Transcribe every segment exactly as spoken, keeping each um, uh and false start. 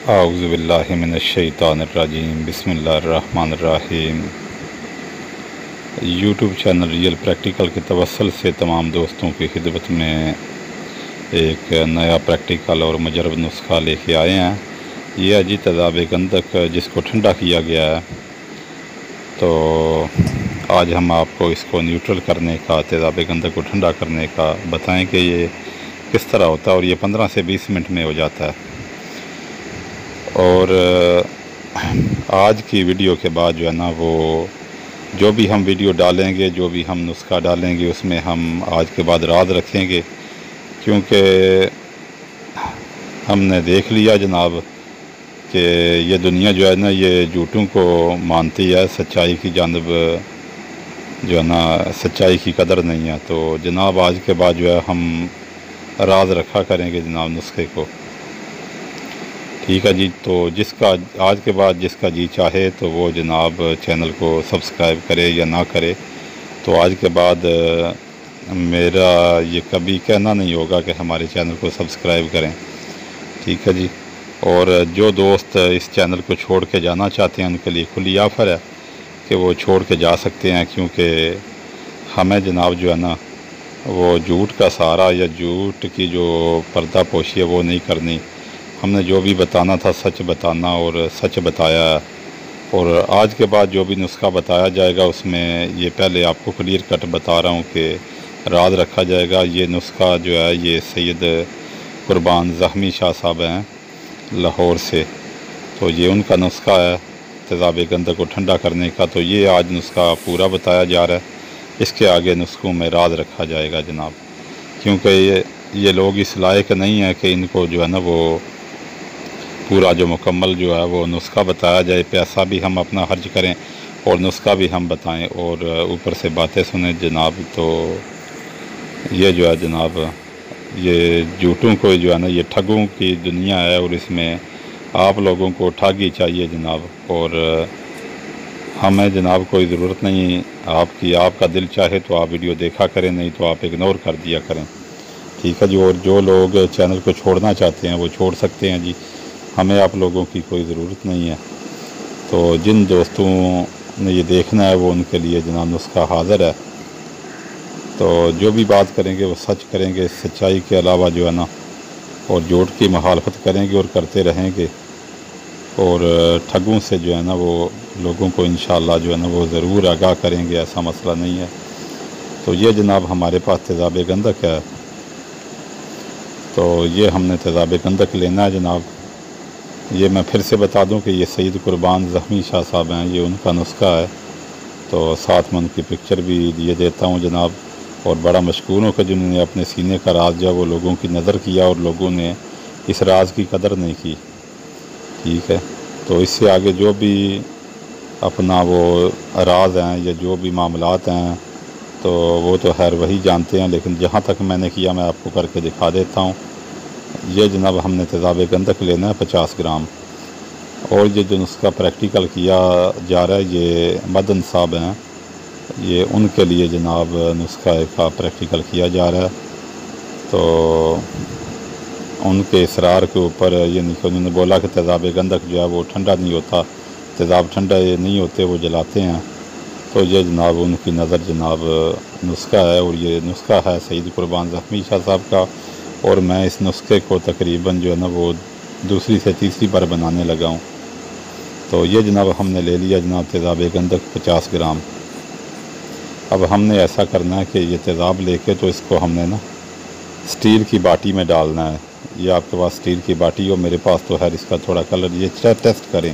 आऊज़ु बिल्लाहि मिनश्शैतानिर्रजीम बिस्मिल्लाहिर्रहमानिर्रहीम। YouTube channel real practical के तवस्सुल से तमाम दोस्तों की खिदमत में एक नया प्रैक्टिकल और मुजरब नुस्खा लेके आए हैं। ये अजी तेज़ाब गंधक जिसको ठंडा किया गया है, तो आज हम आपको इसको न्यूट्रल करने का, तेज़ाब गंधक को ठंडा करने का बताएं कि ये किस तरह होता है। और ये पंद्रह से बीस मिनट में हो जाता है। और आज की वीडियो के बाद जो है ना, वो जो भी हम वीडियो डालेंगे, जो भी हम नुस्खा डालेंगे, उसमें हम आज के बाद राज रखेंगे, क्योंकि हमने देख लिया जनाब कि ये दुनिया जो है ना, ये झूठों को मानती है, सच्चाई की जानिब जो है ना, सच्चाई की कदर नहीं है। तो जनाब आज के बाद जो है हम राज रखा करेंगे जनाब नुस्खे को, ठीक है जी। तो जिसका आज के बाद जिसका जी चाहे तो वो जनाब चैनल को सब्सक्राइब करे या ना करे। तो आज के बाद मेरा ये कभी कहना नहीं होगा कि हमारे चैनल को सब्सक्राइब करें, ठीक है जी। और जो दोस्त इस चैनल को छोड़ के जाना चाहते हैं, उनके लिए खुली ऑफ़र है कि वो छोड़ के जा सकते हैं, क्योंकि हमें जनाब जो है ना, वो झूठ का सहारा या झूठ की जो पर्दा पोशी है वो नहीं करनी। हमने जो भी बताना था सच बताना, और सच बताया। और आज के बाद जो भी नुस्खा बताया जाएगा, उसमें ये पहले आपको क्लियर कट बता रहा हूँ कि राज रखा जाएगा। ये नुस्खा जो है, ये सैयद कुर्बान ज़ख्मी शाह साहब हैं लाहौर से, तो ये उनका नुस्खा है तेज़ाब गंधक को ठंडा करने का। तो ये आज नुस्खा पूरा बताया जा रहा है, इसके आगे नुस्खों में राज रखा जाएगा जनाब, क्योंकि ये ये लोग इस लायक नहीं है कि इनको जो है ना, वो पूरा जो मुकम्मल जो है वो नुस्खा बताया जाए। पैसा भी हम अपना खर्च करें और नुस्खा भी हम बताएं, और ऊपर से बातें सुने जनाब। तो ये जो है जनाब, ये झूठों को जो है ना, ये ठगों की दुनिया है, और इसमें आप लोगों को ठग ही चाहिए जनाब। और हमें जनाब कोई ज़रूरत नहीं आपकी, आपका दिल चाहे तो आप वीडियो देखा करें, नहीं तो आप इग्नोर कर दिया करें, ठीक है जी। और जो लोग चैनल को छोड़ना चाहते हैं वो छोड़ सकते हैं जी, हमें आप लोगों की कोई ज़रूरत नहीं है। तो जिन दोस्तों ने ये देखना है वो उनके लिए जनाब नुस्खा हाज़िर है। तो जो भी बात करेंगे वो सच करेंगे, सच्चाई के अलावा जो है ना, और झूठ की मुखालफत करेंगे और करते रहेंगे। और ठगों से जो है ना, वो लोगों को इंशाअल्लाह जो है ना, वो ज़रूर आगाह करेंगे, ऐसा मसला नहीं है। तो ये जनाब हमारे पास तेज़ाब गंधक है, तो ये हमने तेज़ाब गंधक लेना है जनाब। ये मैं फिर से बता दूं कि ये सैयद कुर्बान ज़ख्मी शाह साहब हैं, ये उनका नुस्खा है। तो साथ में उनकी पिक्चर भी दिए देता हूं जनाब। और बड़ा मशकूर हूँ कि जिन्होंने अपने सीने का राज जो वो लोगों की नज़र किया, और लोगों ने इस राज की कदर नहीं की, ठीक है। तो इससे आगे जो भी अपना वो राज हैं या जो भी मामलात हैं, तो वो तो खैर वही जानते हैं, लेकिन जहाँ तक मैंने किया मैं आपको करके दिखा देता हूँ। ये जनाब हमने तेज़ाब गंधक लेना है पचास ग्राम। और ये जो नुस्खा प्रैक्टिकल किया जा रहा है, ये मदन साहब हैं, ये उनके लिए जनाब नुस्खा का प्रैक्टिकल किया जा रहा है। तो उनके इसरार के ऊपर ये नहीं कि उन्होंने बोला कि तेज़ाब गंधक जो है वो ठंडा नहीं होता, तेज़ाब ठंडा ये नहीं होते, वो जलाते हैं। तो ये जनाब उनकी नज़र जनाब नुस्खा है, और ये नुस्खा है सैयद कुर्बान ज़ख्मी शाह साहब का। और मैं इस नुस्खे को तकरीबन जो है ना, वो दूसरी से तीसरी बार बनाने लगा हूँ। तो ये जनाब हमने ले लिया जनाब तेज़ाब गंधक पचास ग्राम। अब हमने ऐसा करना है कि ये तेज़ाब लेके, तो इसको हमने ना स्टील की बाटी में डालना है। ये आपके पास स्टील की बाटी हो, मेरे पास तो है, इसका थोड़ा कलर ये टेस्ट करें।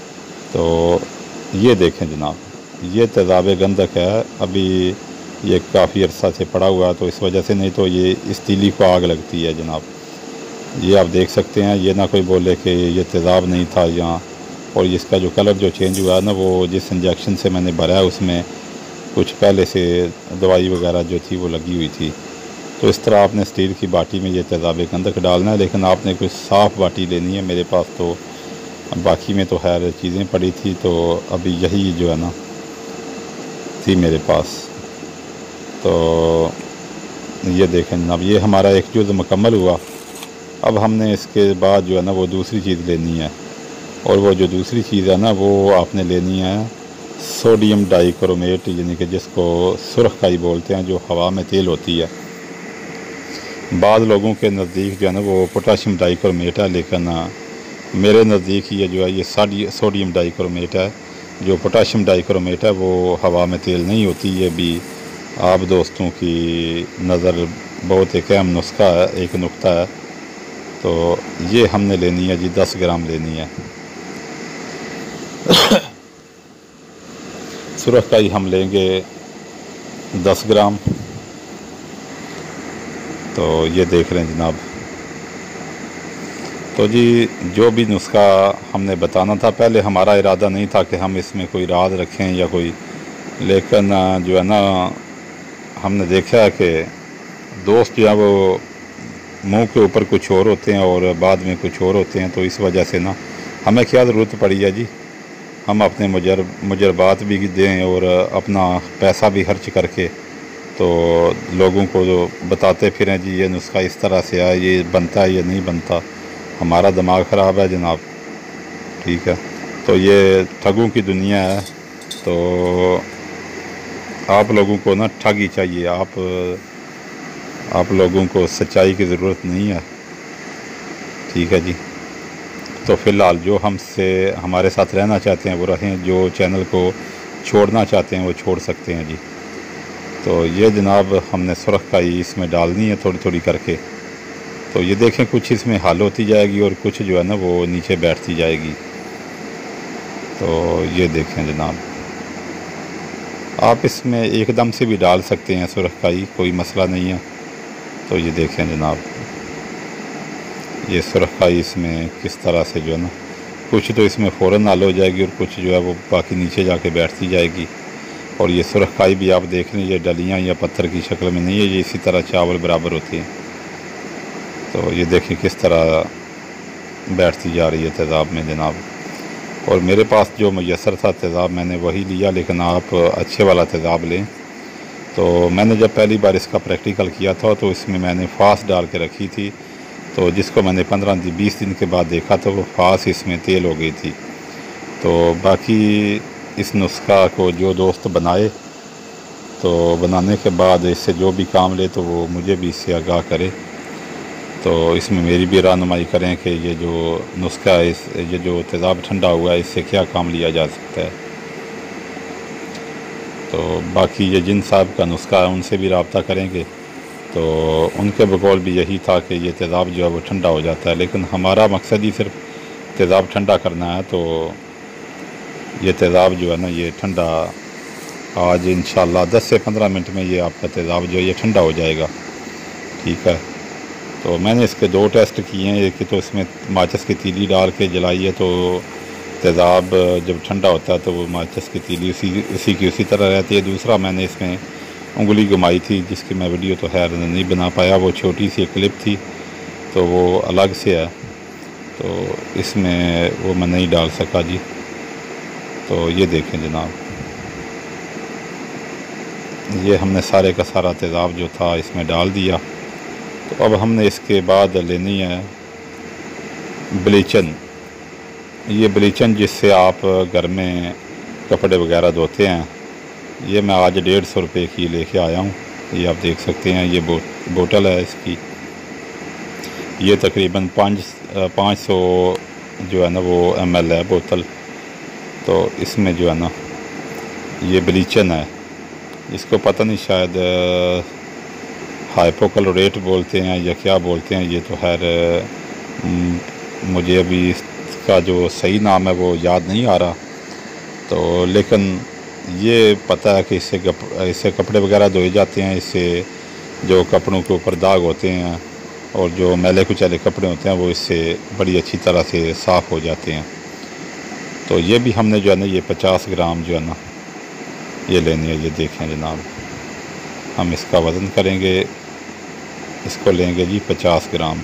तो ये देखें जनाब, ये तेज़ाब गंधक है, अभी ये काफ़ी अरसा से पड़ा हुआ है, तो इस वजह से, नहीं तो ये इस तीली को आग लगती है जनाब। ये आप देख सकते हैं, ये ना कोई बोले कि ये तेज़ाब नहीं था यहाँ। और इसका जो कलर जो चेंज हुआ है ना, वो जिस इंजेक्शन से मैंने भरा है उसमें कुछ पहले से दवाई वगैरह जो थी वो लगी हुई थी। तो इस तरह आपने स्टील की बाटी में ये तेज़ाब गंधक डालना है, लेकिन आपने कोई साफ़ बाटी लेनी है। मेरे पास तो बाकी में तो खैर चीज़ें पड़ी थी, तो अभी यही जो है ना थी मेरे पास। तो ये देखें जनाब, ये हमारा एक जुज़ मुकम्मल हुआ। अब हमने इसके बाद जो है ना वो दूसरी चीज़ लेनी है, और वो जो दूसरी चीज़ है ना वो आपने लेनी है सोडियम डाइक्रोमेट, यानी कि जिसको सुरखाई बोलते हैं, जो हवा में तेल होती है। बाद लोगों के नज़दीक जो है ना वो पोटाशियम डाइक्रोमेट है, लेकिन मेरे नज़दीक ये जो है ये सोडियम डाइक्रोमेट है। जो पोटाशियम डाइक्रोमेट है वो हवा में तेल नहीं होती। ये भी आप दोस्तों की नज़र बहुत एक अहम नुस्खा है, एक नुक्ता है। तो ये हमने लेनी है जी, दस ग्राम लेनी है। सुरखाई हम लेंगे दस ग्राम। तो ये देख रहे हैं जनाब। तो जी जो भी नुस्खा हमने बताना था, पहले हमारा इरादा नहीं था कि हम इसमें कोई राज रखें या कोई, लेकिन जो है ना हमने देखा है कि दोस्त जो है वो मुंह के ऊपर कुछ और होते हैं और बाद में कुछ और होते हैं। तो इस वजह से ना हमें क्या ज़रूरत पड़ी है जी, हम अपने मुजर मुजरबात भी दें और अपना पैसा भी खर्च करके तो लोगों को जो बताते फिरें जी ये नुस्खा इस तरह से है, ये बनता है, ये नहीं बनता। हमारा दिमाग ख़राब है जनाब, ठीक है। तो ये ठगों की दुनिया है। तो आप लोगों को ना ठग ही चाहिए, आप आप लोगों को सच्चाई की ज़रूरत नहीं है, ठीक है जी। तो फ़िलहाल जो हमसे हमारे साथ रहना चाहते हैं वो रहें, जो चैनल को छोड़ना चाहते हैं वो छोड़ सकते हैं जी। तो ये जनाब हमने सुरखाई इसमें डालनी है थोड़ी थोड़ी करके। तो ये देखें कुछ इसमें हल होती जाएगी और कुछ जो है ना वो नीचे बैठती जाएगी। तो ये देखें जनाब, आप इसमें एकदम से भी डाल सकते हैं सुरखाई, कोई मसला नहीं है। तो ये देखें जनाब, ये सुरखाई इसमें किस तरह से जो है ना, कुछ तो इसमें फ़ौरन हल हो जाएगी और कुछ जो है वो बाकी नीचे जाके बैठती जाएगी। और ये सुरखाई भी आप देख लें, ये डलियाँ या पत्थर की शक्ल में नहीं है, ये इसी तरह चावल बराबर होती हैं। तो ये देखें किस तरह बैठती जा रही है तेज़ाब में जनाब। और मेरे पास जो मुयसर था तेज़ाब मैंने वही लिया, लेकिन आप अच्छे वाला तेज़ाब लें। तो मैंने जब पहली बार इसका प्रैक्टिकल किया था तो इसमें मैंने फास डाल के रखी थी, तो जिसको मैंने पंद्रह दिन बीस दिन के बाद देखा तो वो फास इसमें तेल हो गई थी। तो बाकी इस नुस्खा को जो दोस्त बनाए तो बनाने के बाद इससे जो भी काम ले तो वो मुझे भी इससे आगाह करे। तो इसमें मेरी भी रहनुमाई करें कि ये जो नुस्खा है, इस ये जो तेज़ाब ठंडा हुआ है इससे क्या काम लिया जा सकता है। तो बाकी ये जिन साहब का नुस्खा है उनसे भी रब्ता करेंगे, तो उनके बकौल भी यही था कि ये तेज़ाब जो है वो ठंडा हो जाता है, लेकिन हमारा मकसद ही सिर्फ तेज़ाब ठंडा करना है। तो ये तेज़ाब जो है ना ये ठंडा आज इंशाल्लाह दस से पंद्रह मिनट में ये आपका तेज़ाब जो है ये ठंडा हो जाएगा, ठीक है। तो मैंने इसके दो टेस्ट किए हैं, एक तो इसमें माचिस की तीली डाल के जलाई है, तो तेज़ाब जब ठंडा होता है तो वो माचिस की तीली उसी उसी की उसी तरह रहती है। दूसरा मैंने इसमें उंगली घुमाई थी, जिसकी मैं वीडियो तो खैर नहीं बना पाया, वो छोटी सी क्लिप थी तो वो अलग से है, तो इसमें वो मैं नहीं डाल सका जी। तो ये देखें जनाब, ये हमने सारे का सारा तेज़ाब जो था इसमें डाल दिया। तो अब हमने इसके बाद लेनी है ब्लीचन। ये ब्लीचन जिससे आप घर में कपड़े वगैरह धोते हैं, ये मैं आज डेढ़ सौ रुपये की लेके आया हूँ। ये आप देख सकते हैं, ये बो, बोतल है इसकी, ये तकरीबन पाँच पाँच सौ जो है ना वो एम एल है बोतल। तो इसमें जो है ना ये ब्लीचन है, इसको पता नहीं शायद हाइपोक्लोरेट बोलते हैं या क्या बोलते हैं, ये तो खैर मुझे अभी इसका जो सही नाम है वो याद नहीं आ रहा। तो लेकिन ये पता है कि इससे इससे कपड़े वगैरह धोए जाते हैं, इससे जो कपड़ों के ऊपर दाग होते हैं और जो मैले कुचैले कपड़े होते हैं वो इससे बड़ी अच्छी तरह से साफ़ हो जाते हैं। तो ये भी हमने जो है ना ये पचास ग्राम जो है ना ये लेनी है। ये देखें जनाब, हम इसका वज़न करेंगे, इसको लेंगे जी पचास ग्राम।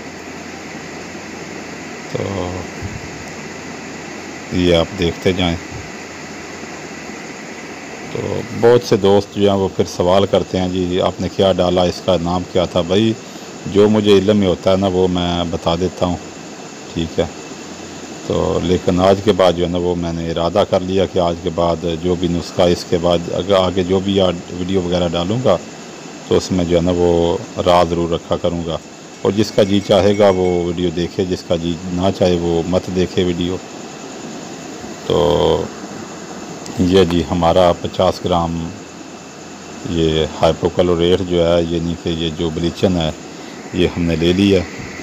तो ये आप देखते जाएं। तो बहुत से दोस्त जो हैं वो फिर सवाल करते हैं जी आपने क्या डाला, इसका नाम क्या था। भाई जो मुझे इल्म में होता है ना वो मैं बता देता हूँ, ठीक है। तो लेकिन आज के बाद जो है ना वो मैंने इरादा कर लिया कि आज के बाद जो भी नुस्खा, इसके बाद अगर आगे जो भी वीडियो वगैरह डालूँगा तो उसमें जो है ना वो राज ज़रूर रखा करूँगा। और जिसका जी चाहेगा वो वीडियो देखे, जिसका जी ना चाहे वो मत देखे वीडियो। तो ये जी हमारा पचास ग्राम ये हाइपोक्लोरेट जो है, यानी कि ये जो ब्लीचन है, ये हमने ले लिया।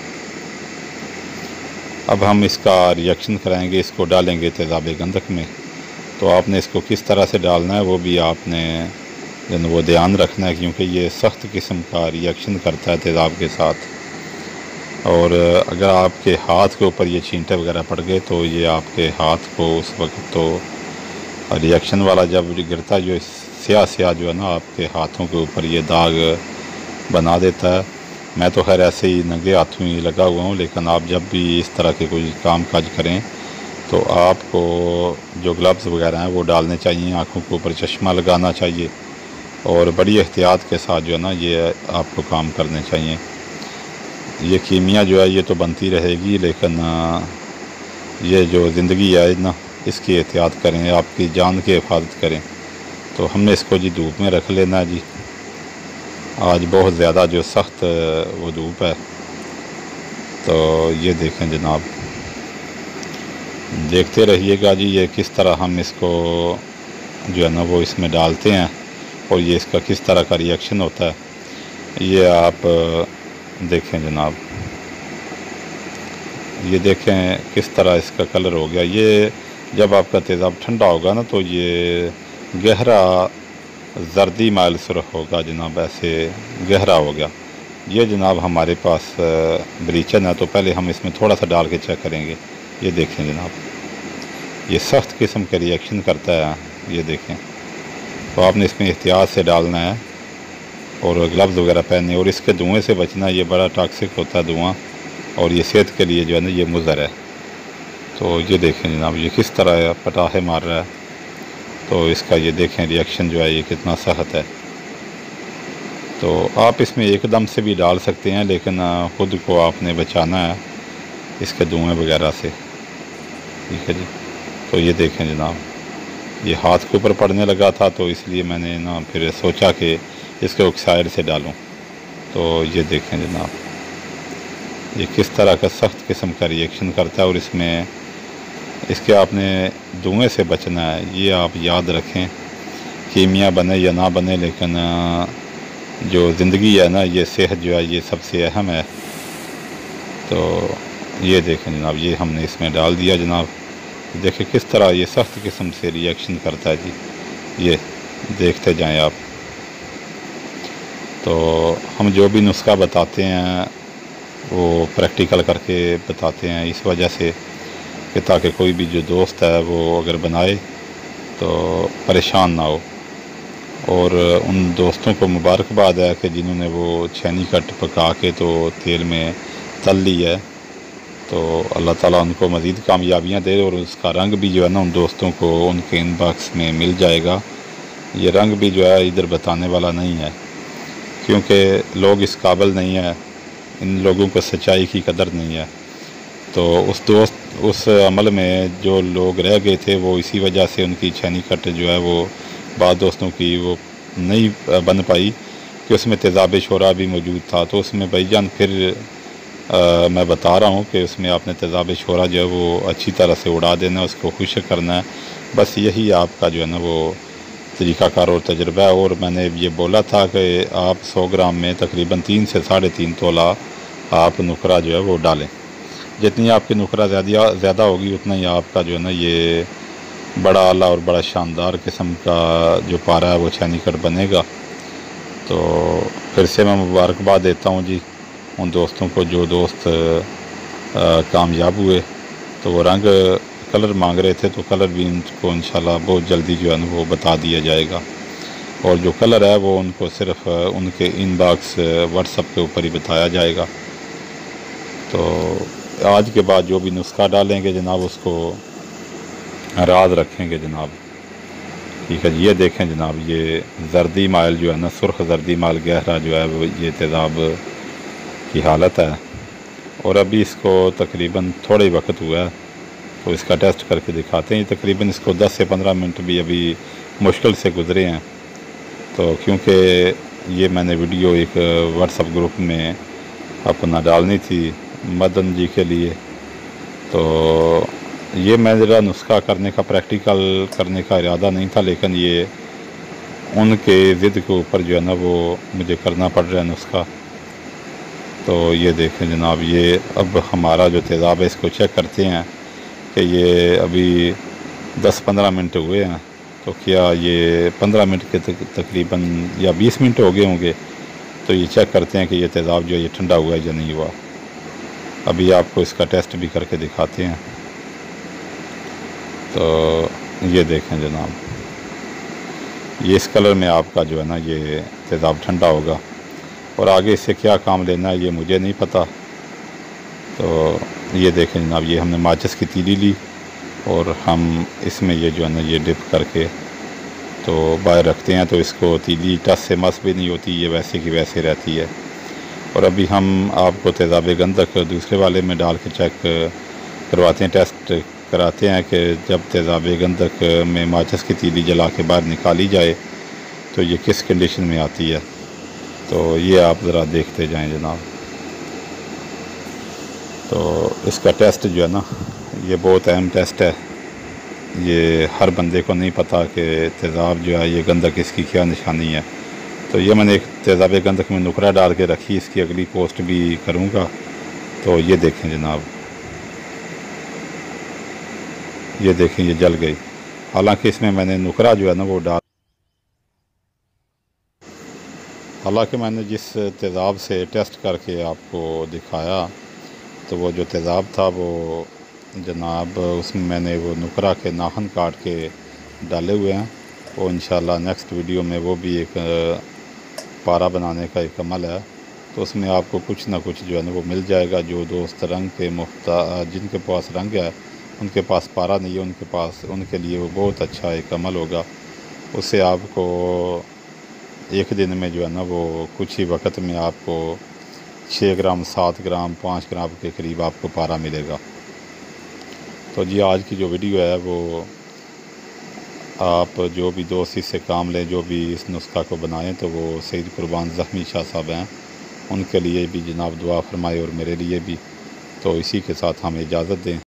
अब हम इसका रिएक्शन कराएंगे, इसको डालेंगे तेज़ाब गंधक में। तो आपने इसको किस तरह से डालना है वो भी आपने जो वो ध्यान रखना है, क्योंकि ये सख्त किस्म का रिएक्शन करता है तेज़ाब के साथ। और अगर आपके हाथ के ऊपर ये छींटे वगैरह पड़ गए तो ये आपके हाथ को उस वक्त तो रिएक्शन वाला जब गिरता जो स्याह स्याह जो है ना आपके हाथों के ऊपर ये दाग बना देता है। मैं तो खैर ऐसे ही नंगे हाथों ही लगा हुआ हूँ, लेकिन आप जब भी इस तरह के कोई काम काज करें तो आपको जो ग्लव्स वगैरह हैं वो डालने चाहिए, आँखों के ऊपर चश्मा लगाना चाहिए और बड़ी एहतियात के साथ जो है ना ये आपको काम करने चाहिए। ये कीमिया जो है ये तो बनती रहेगी, लेकिन ये जो ज़िंदगी है ना इसकी एहतियात करें, आपकी जान की हिफाजत करें। तो हमने इसको जी धूप में रख लेना है जी। आज बहुत ज़्यादा जो सख्त वो धूप है। तो ये देखें जनाब, देखते रहिएगा जी ये किस तरह हम इसको जो है ना वो इसमें डालते हैं और ये इसका किस तरह का रिएक्शन होता है। ये आप देखें जनाब, ये देखें किस तरह इसका कलर हो गया। ये जब आपका तेज़ाब ठंडा होगा ना तो ये गहरा जर्दी माइल सुर्ख होगा जनाब, ऐसे गहरा हो गया। ये जनाब हमारे पास ब्लीचन है। तो पहले हम इसमें थोड़ा सा डाल के चेक करेंगे। ये देखें जनाब, ये सख्त किस्म का रिएक्शन करता है, ये देखें। तो आपने इसमें एहतियात से डालना है और ग्लव्स वगैरह पहनने, और इसके धुएँ से बचना। ये बड़ा टॉक्सिक होता है धुआँ, और ये सेहत के लिए जो है ना ये मुज़र है। तो ये देखें जनाब, ये किस तरह पटाखे मार रहा है। तो इसका ये देखें रिएक्शन जो है ये कितना सख्त है। तो आप इसमें एकदम से भी डाल सकते हैं, लेकिन ख़ुद को आपने बचाना है इसके धुएँ वगैरह से, ठीक है जी। तो ये देखें जनाब, ये हाथ के ऊपर पड़ने लगा था तो इसलिए मैंने ना फिर सोचा कि इसके ऑक्साइड से डालूं। तो ये देखें जनाब, ये किस तरह का सख्त किस्म का रिएक्शन करता है। और इसमें इसके आपने धुएँ से बचना है, ये आप याद रखें। कीमिया बने या ना बने, लेकिन जो ज़िंदगी है ना ये सेहत जो है ये सबसे अहम है। तो ये देखें जनाब, ये हमने इसमें डाल दिया जनाब। देखिए किस तरह ये सख्त किस्म से रिएक्शन करता है जी, ये देखते जाएं आप। तो हम जो भी नुस्खा बताते हैं वो प्रैक्टिकल करके बताते हैं, इस वजह से कि ताकि कोई भी जो दोस्त है वो अगर बनाए तो परेशान ना हो। और उन दोस्तों को मुबारकबाद है कि जिन्होंने वो छेनी कट पका के तो तेल में तल ली है। तो अल्लाह ताला उनको मज़ीद कामयाबियाँ दे, और उसका रंग भी जो है ना उन दोस्तों को उनके इनबॉक्स में मिल जाएगा। ये रंग भी जो है इधर बताने वाला नहीं है, क्योंकि लोग इस काबिल नहीं है, इन लोगों को सच्चाई की कदर नहीं है। तो उस दोस्त उस अमल में जो लोग रह गए थे वो इसी वजह से उनकी छेनी कट जो है वो बाद दोस्तों की वो नहीं बन पाई कि उसमें तेज़ाब शोरा भी मौजूद था। तो उसमें भाईजान फिर आ, मैं बता रहा हूँ कि उसमें आपने तेज़ाब शोरा जो है वो अच्छी तरह से उड़ा देना, उसको खुश्क करना है। बस यही आपका जो है ना वो तरीक़ाकार और तजुर्बा है। और मैंने ये बोला था कि आप सौ ग्राम में तकरीबन तीन से साढ़े तीन तोला आप नुकरा जो है वो डालें। जितनी आपकी नुकरा ज़्यादा ज़्यादा होगी उतना ही आपका जो है ना ये बड़ा आला और बड़ा शानदार किस्म का जो पारा है वो छेनी कट बनेगा। तो फिर से मैं मुबारकबाद देता हूँ जी उन दोस्तों को जो दोस्त आ, कामयाब हुए। तो वो रंग कलर मांग रहे थे, तो कलर भी उनको इंशाल्लाह बहुत जल्दी जो है ना वो बता दिया जाएगा। और जो कलर है वो उनको सिर्फ उनके इनबॉक्स व्हाट्सएप के ऊपर ही बताया जाएगा। तो आज के बाद जो भी नुस्खा डालेंगे जनाब उसको राज रखेंगे जनाब, ठीक है। ये देखें जनाब, ये जर्दी माइल जो है ना सुर्ख जर्दी माइल गहरा जो है वो ये तेज़ाब की हालत है। और अभी इसको तकरीबन थोड़ा ही वक्त हुआ है, तो इसका टेस्ट करके दिखाते हैं। तकरीबन इसको दस से पंद्रह मिनट भी अभी मुश्किल से गुज़रे हैं। तो क्योंकि ये मैंने वीडियो एक व्हाट्सएप ग्रुप में अपना डालनी थी मदन जी के लिए, तो ये मेरा नुस्खा करने का प्रैक्टिकल करने का इरादा नहीं था, लेकिन ये उनके ज़िद के ऊपर जो है ना वो मुझे करना पड़ रहा है नुस्खा। तो ये देखें जनाब, ये अब हमारा जो तेज़ाब है इसको चेक करते हैं कि ये अभी दस पंद्रह मिनट हुए हैं। तो क्या ये पंद्रह मिनट के तक, तकरीबन या बीस मिनट हो गए होंगे। तो ये चेक करते हैं कि ये तेज़ाब जो है ये ठंडा हुआ है या नहीं हुआ। अभी आपको इसका टेस्ट भी करके दिखाते हैं। तो ये देखें जनाब, ये इस कलर में आपका जो है ना ये तेज़ाब ठंडा होगा। और आगे इससे क्या काम लेना है ये मुझे नहीं पता। तो ये देखें जनाब, ये हमने माचिस की तीली ली और हम इसमें ये जो है ना ये डिप करके तो बाहर रखते हैं। तो इसको तीली टस से मस भी नहीं होती, ये वैसे की वैसे रहती है। और अभी हम आपको तेज़ाब गंधक दूसरे वाले में डाल के चेक करवाते हैं, टेस्ट कराते हैं कि जब तेज़ाब गंधक में माचिस की तीली जला के बाहर निकाली जाए तो ये किस कंडीशन में आती है। तो ये आप ज़रा देखते जाएं जनाब। तो इसका टेस्ट जो है ना ये बहुत अहम टेस्ट है। ये हर बंदे को नहीं पता कि तेज़ाब जो है ये गंधक इसकी क्या निशानी है। तो ये मैंने एक तेज़ाब गंधक में नुकरा डाल के रखी, इसकी अगली पोस्ट भी करूँगा। तो ये देखें जनाब, ये देखें ये जल गई। हालांकि इसमें मैंने नुकरा जो है ना वो डाल हालांकि मैंने जिस तेज़ाब से टेस्ट करके आपको दिखाया तो वो जो तेज़ाब था वो जनाब उसमें मैंने वो नुकरा के नाखन काट के डाले हुए हैं। वो इंशाल्लाह नेक्स्ट वीडियो में वो भी एक पारा बनाने का एक अमल है, तो उसमें आपको कुछ ना कुछ जो है ना वो मिल जाएगा। जो दोस्त रंग के मुफ्ता जिनके पास रंग है उनके पास पारा नहीं है, उनके पास उनके लिए वो बहुत अच्छा एक अमल होगा। उससे आपको एक दिन में जो है ना वो कुछ ही वक्त में आपको छः ग्राम सात ग्राम पाँच ग्राम के करीब आपको पारा मिलेगा। तो जी आज की जो वीडियो है वो आप जो भी दोस्त इससे काम लें, जो भी इस नुस्खा को बनाएं, तो वो सईद कुर्बान ज़ख्मी शाह साहब हैं, उनके लिए भी जनाब दुआ फरमाए और मेरे लिए भी। तो इसी के साथ हमें इजाज़त दें।